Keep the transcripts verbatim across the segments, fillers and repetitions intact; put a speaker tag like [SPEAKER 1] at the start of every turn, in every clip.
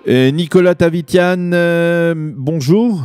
[SPEAKER 1] Euh, Nicolas Tavitian, euh, bonjour.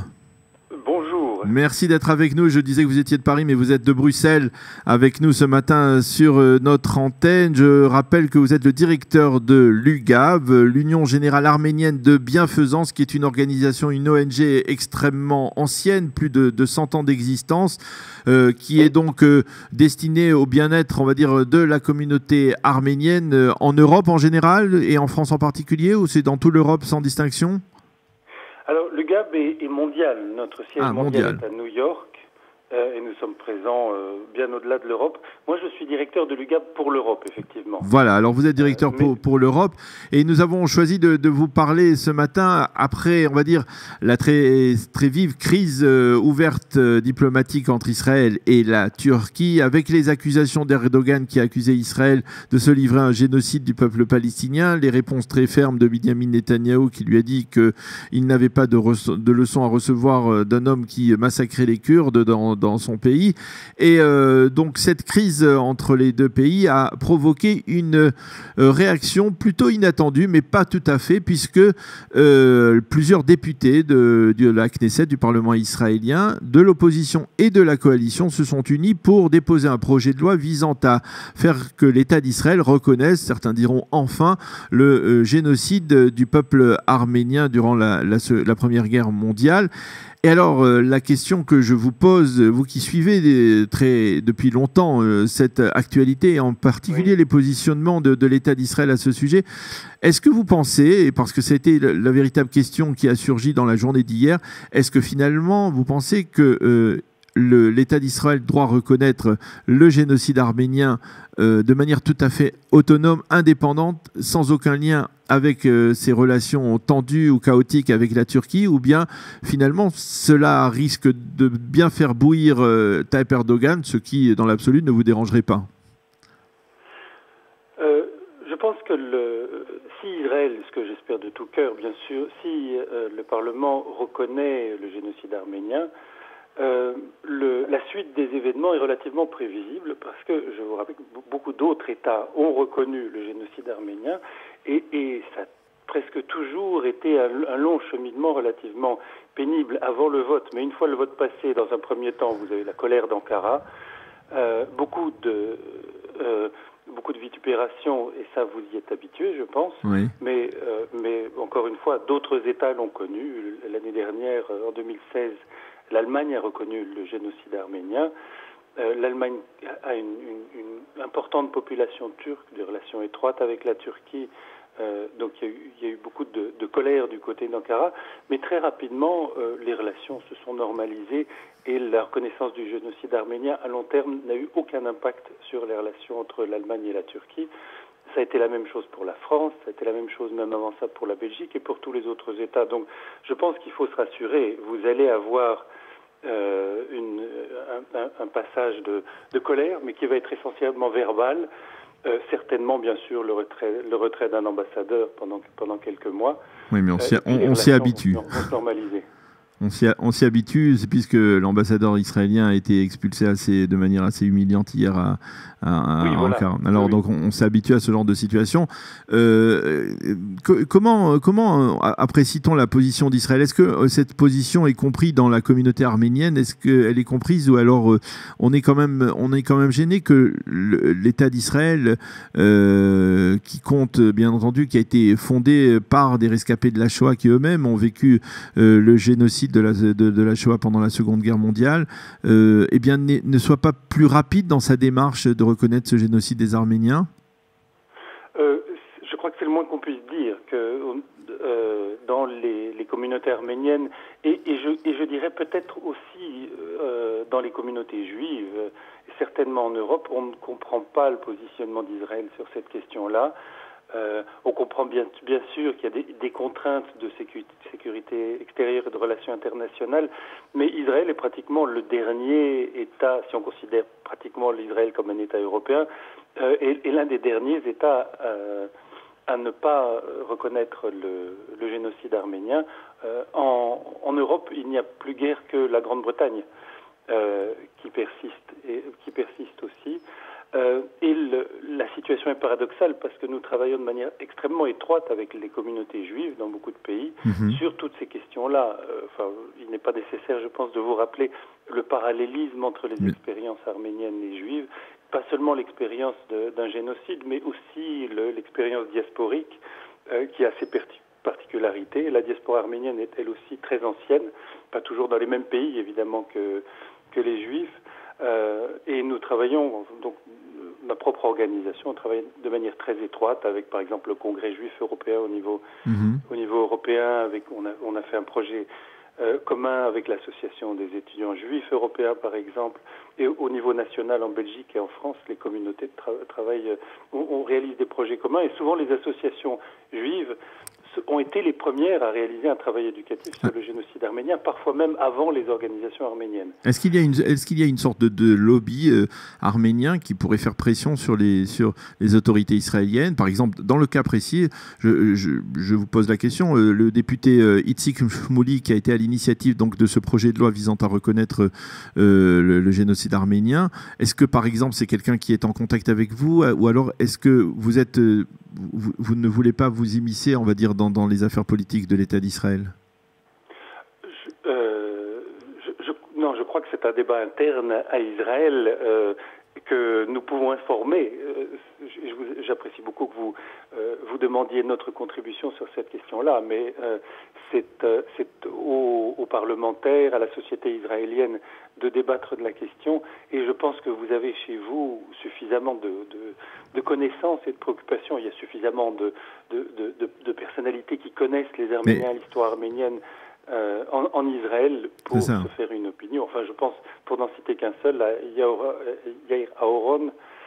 [SPEAKER 2] Bonjour.
[SPEAKER 1] Merci d'être avec nous. Je disais que vous étiez de Paris, mais vous êtes de Bruxelles avec nous ce matin sur notre antenne. Je rappelle que vous êtes le directeur de l'U G A V, l'Union Générale Arménienne de Bienfaisance, qui est une organisation, une O N G extrêmement ancienne, plus de, de cent ans d'existence, euh, qui est donc euh, destinée au bien-être, on va dire, de la communauté arménienne euh, en Europe en général et en France en particulier, ou c'est dans toute l'Europe sans distinction ?
[SPEAKER 2] Alors, le G A B est, est mondial. Notre siège
[SPEAKER 1] ah,
[SPEAKER 2] mondial,
[SPEAKER 1] mondial
[SPEAKER 2] est à New York euh, et nous sommes présents euh, bien au-delà de l'Europe. Moi, je suis directeur de l'U G A B pour l'Europe, effectivement.
[SPEAKER 1] Voilà, alors vous êtes directeur euh, mais... pour, pour l'Europe et nous avons choisi de, de vous parler ce matin après, on va dire, la très, très vive crise euh, ouverte euh, diplomatique entre Israël et la Turquie, avec les accusations d'Erdogan qui a accusé Israël de se livrer à un génocide du peuple palestinien, les réponses très fermes de Benyamin Netanyahou qui lui a dit qu'il n'avait pas de, de leçon à recevoir d'un homme qui massacrait les Kurdes dans, dans son pays. Et euh, donc cette crise entre les deux pays a provoqué une euh, réaction plutôt inattendue, mais pas tout à fait, puisque euh, plusieurs députés de, de la Knesset, du Parlement israélien, de l'opposition et de la coalition se sont unis pour déposer un projet de loi visant à faire que l'État d'Israël reconnaisse, certains diront enfin, le euh, génocide du peuple arménien durant la, la, la Première Guerre mondiale. Et alors, euh, la question que je vous pose, vous qui suivez des, très, depuis longtemps euh, cette actualité, et en particulier oui. les positionnements de, de l'État d'Israël à ce sujet, est-ce que vous pensez, et parce que c'était la, la véritable question qui a surgi dans la journée d'hier, est-ce que finalement vous pensez que euh, l'État d'Israël doit reconnaître le génocide arménien euh, de manière tout à fait autonome, indépendante, sans aucun lien avec euh, ses relations tendues ou chaotiques avec la Turquie, ou bien finalement cela risque de bien faire bouillir euh, Tayyip Erdogan, ce qui dans l'absolu ne vous dérangerait pas?
[SPEAKER 2] euh, Je pense que le, si Israël, ce que j'espère de tout cœur bien sûr, si euh, le Parlement reconnaît le génocide arménien, Euh, le, la suite des événements est relativement prévisible parce que, je vous rappelle que beaucoup d'autres États ont reconnu le génocide arménien et, et ça a presque toujours été un, un long cheminement relativement pénible avant le vote. Mais une fois le vote passé, dans un premier temps, vous avez la colère d'Ankara, euh, beaucoup de... Euh, beaucoup de vitupération, et ça vous y êtes habitué, je pense,
[SPEAKER 1] oui.
[SPEAKER 2] mais, euh, mais encore une fois, d'autres États l'ont connu. L'année dernière, en deux mille seize, l'Allemagne a reconnu le génocide arménien. Euh, L'Allemagne a une, une, une importante population turque, des relations étroites avec la Turquie, euh, donc il y, a eu, il y a eu beaucoup de, de colère du côté d'Ankara, mais très rapidement, euh, les relations se sont normalisées et la reconnaissance du génocide arménien à long terme n'a eu aucun impact sur les relations entre l'Allemagne et la Turquie. Ça a été la même chose pour la France, ça a été la même chose même avant ça pour la Belgique et pour tous les autres États. Donc je pense qu'il faut se rassurer, vous allez avoir euh, une, un, un, un passage de, de colère, mais qui va être essentiellement verbal. Euh, certainement, bien sûr, le retrait, le retrait d'un ambassadeur pendant, pendant quelques mois.
[SPEAKER 1] Oui, mais on s'y euh, habitue.
[SPEAKER 2] Vont, vont se normaliser.
[SPEAKER 1] On s'y habitue, puisque l'ambassadeur israélien a été expulsé assez, de manière assez humiliante hier à, à, à
[SPEAKER 2] oui, voilà.
[SPEAKER 1] Ankara. Alors, oui. donc, on, on s'est habitué à ce genre de situation. Euh, comment comment apprécie-t-on la position d'Israël? Est-ce que cette position est comprise dans la communauté arménienne? Est-ce qu'elle est comprise ou alors euh, on est quand même, on est quand même gêné que l'État d'Israël, euh, qui compte, bien entendu, qui a été fondé par des rescapés de la Shoah qui eux-mêmes ont vécu euh, le génocide de la, de, de la Shoah pendant la Seconde Guerre mondiale, euh, eh bien, ne, ne soit pas plus rapide dans sa démarche de reconnaître ce génocide des Arméniens?
[SPEAKER 2] euh, Je crois que c'est le moins qu'on puisse dire, que euh, dans les, les communautés arméniennes, et, et, je, et je dirais peut-être aussi euh, dans les communautés juives, et certainement en Europe, on ne comprend pas le positionnement d'Israël sur cette question-là. Euh, on comprend bien, bien sûr qu'il y a des, des contraintes de sécurité, sécurité extérieure et de relations internationales, mais Israël est pratiquement le dernier État, si on considère pratiquement l'Israël comme un État européen, euh, est, est l'un des derniers États euh, à ne pas reconnaître le, le génocide arménien. Euh, en, en Europe, il n'y a plus guère que la Grande-Bretagne euh, qui persiste et qui persiste aussi. Euh, et le, la situation est paradoxale parce que nous travaillons de manière extrêmement étroite avec les communautés juives dans beaucoup de pays mmh. sur toutes ces questions-là. Euh, enfin, il n'est pas nécessaire, je pense, de vous rappeler le parallélisme entre les mmh. expériences arméniennes et juives, pas seulement l'expérience d'un génocide, mais aussi l'expérience diasporique euh, qui a ses particularités. La diaspora arménienne est elle aussi très ancienne, pas toujours dans les mêmes pays évidemment que, que les juifs. Euh, et nous travaillons, donc ma propre organisation, on travaille de manière très étroite avec par exemple le Congrès juif européen au niveau, mmh. au niveau européen. Avec, on, a, on a fait un projet euh, commun avec l'association des étudiants juifs européens par exemple. Et au niveau national en Belgique et en France, les communautés tra travaillent, on, on réalise des projets communs et souvent les associations juives ont été les premières à réaliser un travail éducatif sur le génocide arménien, parfois même avant les organisations arméniennes.
[SPEAKER 1] Est-ce qu'il y a une, est-ce qu'il y a une sorte de, de lobby euh, arménien qui pourrait faire pression sur les, sur les autorités israéliennes? Par exemple, dans le cas précis, je, je, je vous pose la question, euh, le député euh, Itzik Shmouli, qui a été à l'initiative donc de ce projet de loi visant à reconnaître euh, le, le génocide arménien, est-ce que par exemple c'est quelqu'un qui est en contact avec vous, ou alors est-ce que vous êtes, euh, vous, vous ne voulez pas vous immiscer, on va dire, dans dans les affaires politiques de l'État d'Israël?
[SPEAKER 2] je, euh, je, je, Non, je crois que c'est un débat interne à Israël euh, que nous pouvons informer. Euh, J'apprécie beaucoup que vous, euh, vous demandiez notre contribution sur cette question-là, mais euh, c'est euh, aux, aux parlementaires, à la société israélienne de débattre de la question, et je pense que vous avez chez vous suffisamment de, de, de connaissances et de préoccupations. Il y a suffisamment de, de, de, de, de personnalités qui connaissent les Arméniens, l'histoire arménienne euh, en, en Israël pour se faire une opinion. Enfin, je pense, pour n'en citer qu'un seul, Yair Aharon,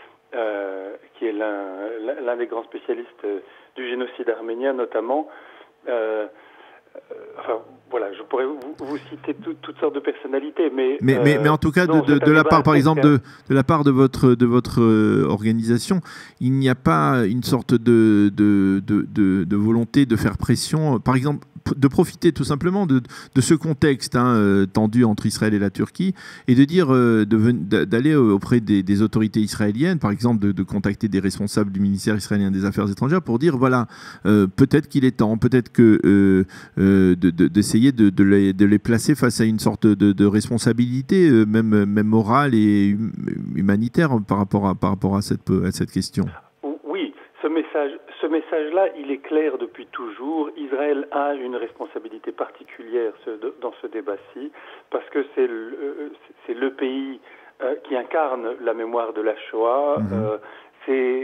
[SPEAKER 2] euh, qui est l'un des grands spécialistes du génocide arménien notamment. Euh, Euh, enfin, voilà, je pourrais vous, vous citer tout, toutes sortes de personnalités, mais
[SPEAKER 1] mais, euh, mais, mais en tout cas, non, de, de, de la part, par exemple, de, de la part de votre de votre euh, organisation, il n'y a pas une sorte de de, de de de volonté de faire pression, par exemple, de profiter tout simplement de de ce contexte hein, tendu entre Israël et la Turquie, et de dire euh, d'aller auprès des, des autorités israéliennes, par exemple, de, de contacter des responsables du ministère israélien des Affaires étrangères pour dire voilà, euh, peut-être qu'il est temps, peut-être que euh, d'essayer de, de, de, les, de les placer face à une sorte de, de responsabilité, même, même morale et humanitaire par rapport à, par rapport à, cette, à cette question.
[SPEAKER 2] Oui, ce message, ce message-là, il est clair depuis toujours. Israël a une responsabilité particulière dans ce débat-ci, parce que c'est le, c'est le pays euh, qui incarne la mémoire de la Shoah, mmh. euh, c'est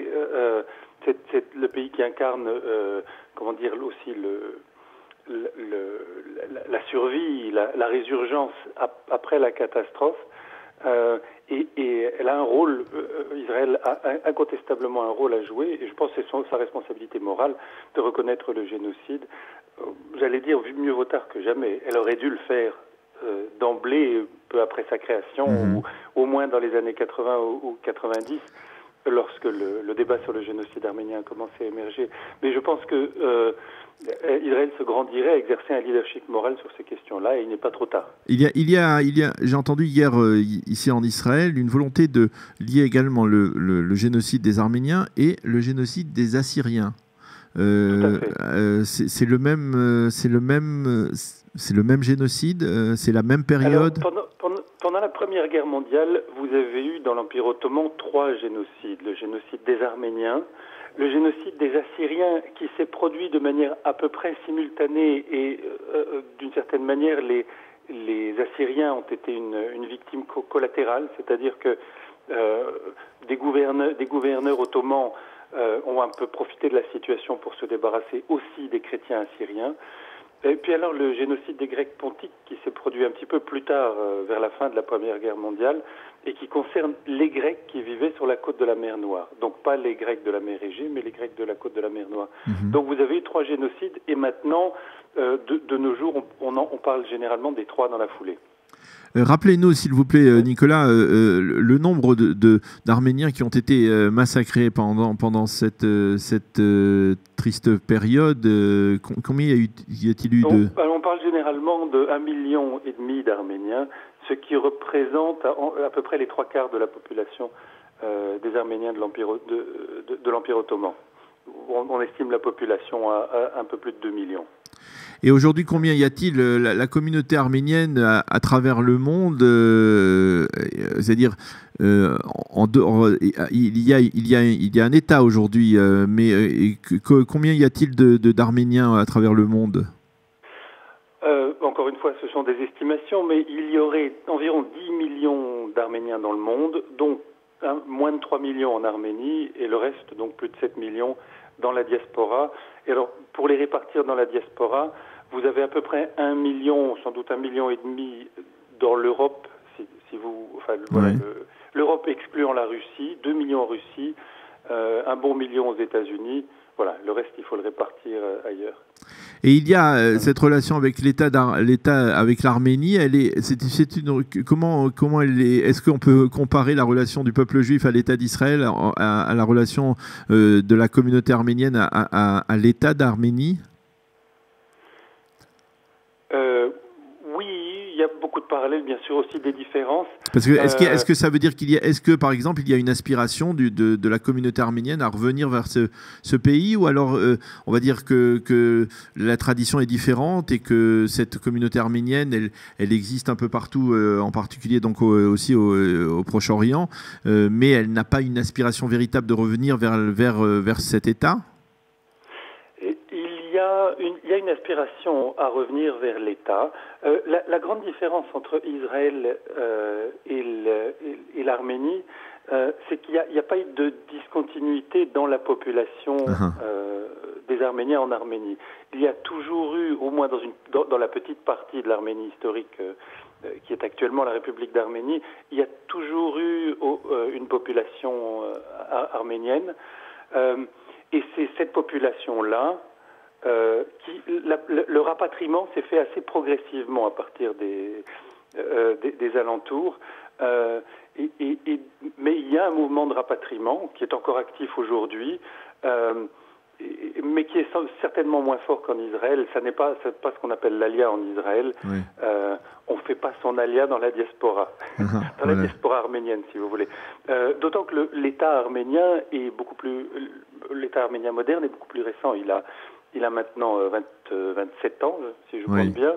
[SPEAKER 2] euh, le pays qui incarne, euh, comment dire, aussi le... Le, le, la, la survie, la, la résurgence ap, après la catastrophe, euh, et, et elle a un rôle, euh, Israël a incontestablement un rôle à jouer, et je pense que c'est son, sa responsabilité morale de reconnaître le génocide. Euh, J'allais dire mieux vaut tard que jamais. Elle aurait dû le faire euh, d'emblée, peu après sa création, mmh. ou au moins dans les années quatre-vingts ou, ou quatre-vingt-dix, lorsque le, le débat sur le génocide arménien a commencé à émerger. Mais je pense que euh, Israël se grandirait à exercer un leadership moral sur ces questions-là, et il n'est pas trop tard.
[SPEAKER 1] Il y a, il y a, il y a, j'ai entendu hier euh, ici en Israël une volonté de lier également le, le, le génocide des Arméniens et le génocide des Assyriens. Euh, euh, c'est le même, euh, c'est le même, euh, c'est le même génocide, euh, c'est la même période.
[SPEAKER 2] Alors, pendant, pendant, pendant la Première Guerre mondiale, vous avez eu dans l'Empire ottoman trois génocides. Le génocide des Arméniens, le génocide des Assyriens qui s'est produit de manière à peu près simultanée, et euh, d'une certaine manière les, les Assyriens ont été une, une victime co collatérale, c'est-à-dire que euh, des, gouverneurs, des gouverneurs ottomans euh, ont un peu profité de la situation pour se débarrasser aussi des chrétiens assyriens. Et puis alors le génocide des Grecs pontiques qui s'est produit un petit peu plus tard, euh, vers la fin de la Première Guerre mondiale, et qui concerne les Grecs qui vivaient sur la côte de la mer Noire. Donc pas les Grecs de la mer Égée, mais les Grecs de la côte de la mer Noire. Mmh. Donc vous avez eu trois génocides, et maintenant, euh, de, de nos jours, on, on, en, on parle généralement des trois dans la foulée.
[SPEAKER 1] Euh, Rappelez-nous, s'il vous plaît, euh, Nicolas, euh, le nombre d'Arméniens qui ont été euh, massacrés pendant, pendant cette, euh, cette euh, triste période. Euh, combien y a-t-il eu de...
[SPEAKER 2] On, on parle généralement de un million et demi d'Arméniens, ce qui représente à, à peu près les trois quarts de la population euh, des Arméniens de l'Empire de, de, de l'Empire ottoman. On, on estime la population à, à un peu plus de deux millions.
[SPEAKER 1] Et aujourd'hui, combien y a-t-il la, la communauté arménienne à, à travers le monde, euh, c'est-à-dire euh, en, en, il y a il y a il y a un État aujourd'hui, euh, mais euh, que, combien y a-t-il de, de d'Arméniens à travers le monde?
[SPEAKER 2] euh, Encore une fois, ce sont des estimations, mais il y aurait environ dix millions d'Arméniens dans le monde, dont hein, moins de trois millions en Arménie, et le reste, donc plus de sept millions, dans la diaspora. Et alors, pour les répartir dans la diaspora, vous avez à peu près un million, sans doute un million et demi dans l'Europe, si, si vous, enfin, oui. Voilà, l'Europe excluant la Russie, deux millions en Russie, euh, un bon million aux États-Unis. Voilà, le reste, il faut le répartir euh, ailleurs.
[SPEAKER 1] Et il y a euh, cette relation avec l'État, l'État avec l'Arménie. Elle est, c'est, c'est une, comment, comment elle est. Est-ce qu'on peut comparer la relation du peuple juif à l'État d'Israël, à, à la relation euh, de la communauté arménienne à, à, à l'État d'Arménie?
[SPEAKER 2] euh, Oui, il y a beaucoup de parallèles, bien sûr, aussi des différences.
[SPEAKER 1] Parce que est-ce, euh, est-ce que ça veut dire qu'il y a, est-ce que par exemple il y a une aspiration du, de, de la communauté arménienne à revenir vers ce, ce pays, ou alors euh, on va dire que, que la tradition est différente et que cette communauté arménienne elle, elle existe un peu partout, euh, en particulier donc au, aussi au, au Proche-Orient, euh, mais elle n'a pas une aspiration véritable de revenir vers, vers, vers cet État?
[SPEAKER 2] Il y, a une, il y a une aspiration à revenir vers l'État. Euh, la, la grande différence entre Israël euh, et l'Arménie, euh, c'est qu'il n'y a, a pas eu de discontinuité dans la population euh, des Arméniens en Arménie. Il y a toujours eu, au moins dans, une, dans, dans la petite partie de l'Arménie historique, euh, qui est actuellement la République d'Arménie, il y a toujours eu oh, euh, une population euh, arménienne. Euh, et c'est cette population-là Euh, qui, la, le, le rapatriement s'est fait assez progressivement à partir des, euh, des, des alentours, euh, et, et, et, mais il y a un mouvement de rapatriement qui est encore actif aujourd'hui, euh, et, mais qui est certainement moins fort qu'en Israël. Ça n'est pas, c'est pas ce qu'on appelle l'alia en Israël. Oui. Euh, on ne fait pas son alia dans la diaspora, uh-huh, dans voilà. la diaspora arménienne, si vous voulez. Euh, d'autant que le, l'État arménien est beaucoup plus, l'État arménien moderne est beaucoup plus récent. Il a Il a maintenant vingt, vingt-sept ans, si je oui. compte bien.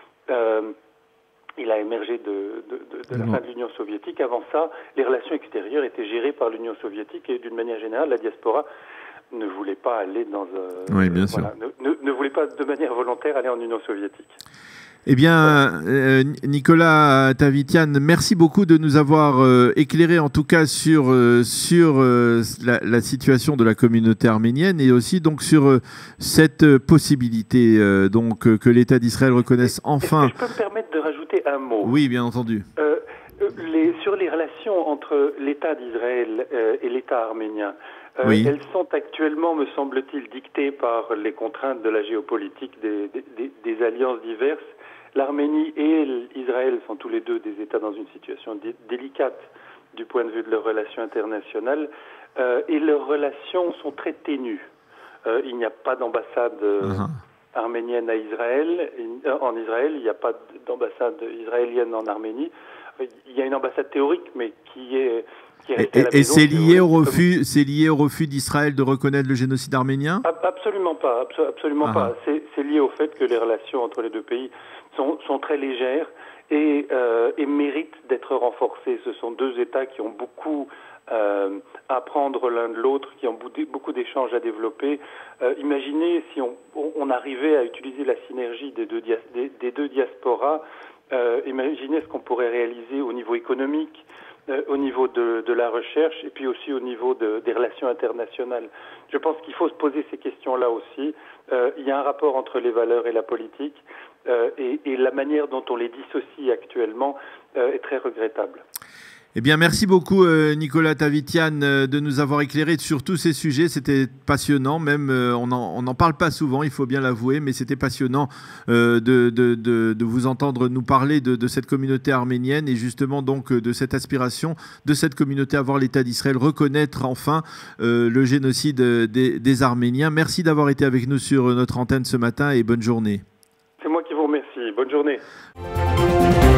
[SPEAKER 2] Euh, il a émergé de, de, de, de la non. fin de l'Union soviétique. Avant ça, les relations extérieures étaient gérées par l'Union soviétique et d'une manière générale, la diaspora ne voulait pas aller dans... Euh,
[SPEAKER 1] oui, bien
[SPEAKER 2] voilà, sûr. Ne, ne, ne voulait pas de manière volontaire aller en Union soviétique.
[SPEAKER 1] Eh bien, euh, Nicolas Tavitian, merci beaucoup de nous avoir euh, éclairé en tout cas sur, euh, sur euh, la, la situation de la communauté arménienne et aussi donc sur euh, cette possibilité euh, donc euh, que l'État d'Israël reconnaisse enfin...
[SPEAKER 2] Est-ce que je peux me permettre de rajouter un mot?
[SPEAKER 1] Oui, bien entendu.
[SPEAKER 2] Euh, les, sur les relations entre l'État d'Israël euh, et l'État arménien, euh, oui. elles sont actuellement, me semble-t-il, dictées par les contraintes de la géopolitique des, des, des, des alliances diverses. L'Arménie et l'Israël sont tous les deux des États dans une situation dé- délicate du point de vue de leurs relations internationales, euh, et leurs relations sont très ténues. Euh, il n'y a pas d'ambassade euh, uh-huh. arménienne à Israël, euh, en Israël, il n'y a pas d'ambassade israélienne en Arménie. Il y a une ambassade théorique, mais qui est... Qui est
[SPEAKER 1] et et c'est lié, au refus, c'est lié au refus d'Israël de reconnaître le génocide arménien?
[SPEAKER 2] Absolument pas, absolument uh-huh. pas. C'est, c'est lié au fait que les relations entre les deux pays sont, sont très légères et, euh, et méritent d'être renforcées. Ce sont deux États qui ont beaucoup euh, à apprendre l'un de l'autre, qui ont beaucoup d'échanges à développer. Euh, imaginez si on, on arrivait à utiliser la synergie des deux, dia- des, des deux diasporas, euh, imaginez ce qu'on pourrait réaliser au niveau économique, euh, au niveau de, de la recherche et puis aussi au niveau de, des relations internationales. Je pense qu'il faut se poser ces questions-là aussi. Euh, il y a un rapport entre les valeurs et la politique, euh, et, et la manière dont on les dissocie actuellement euh, est très regrettable.
[SPEAKER 1] Eh bien, merci beaucoup euh, Nicolas Tavitian euh, de nous avoir éclairé sur tous ces sujets. C'était passionnant, même euh, on n'en parle pas souvent, il faut bien l'avouer, mais c'était passionnant euh, de, de, de, de vous entendre nous parler de, de cette communauté arménienne et justement donc de cette aspiration de cette communauté à voir l'État d'Israël reconnaître enfin euh, le génocide des, des Arméniens. Merci d'avoir été avec nous sur notre antenne ce matin et bonne journée.
[SPEAKER 2] C'est moi qui vous remercie. Bonne journée.